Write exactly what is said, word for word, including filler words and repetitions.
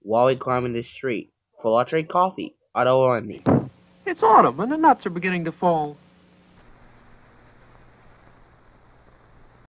while we climb in the street. For trade coffee, auto only. It's autumn and the nuts are beginning to fall.